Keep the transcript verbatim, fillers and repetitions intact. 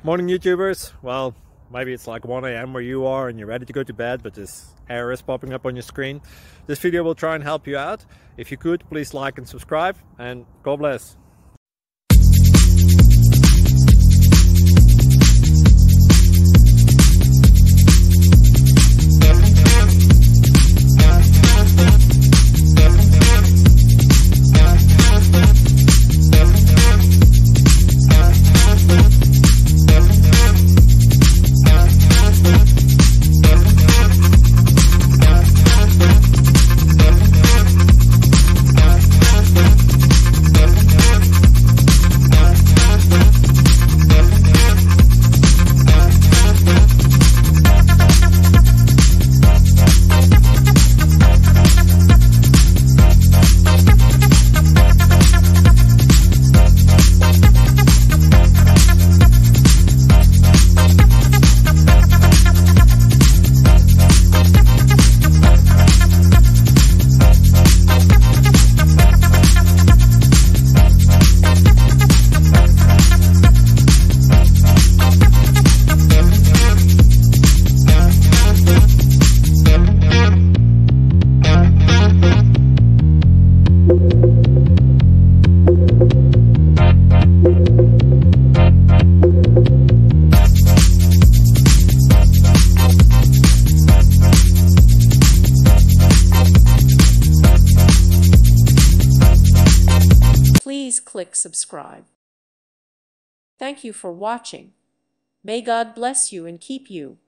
Morning YouTubers. Well, maybe it's like one A M where you are and you're ready to go to bed, but this error is popping up on your screen. This video will try and help you out. If you could, please like and subscribe, and God bless. Please click subscribe. Thank you for watching. May God bless you and keep you.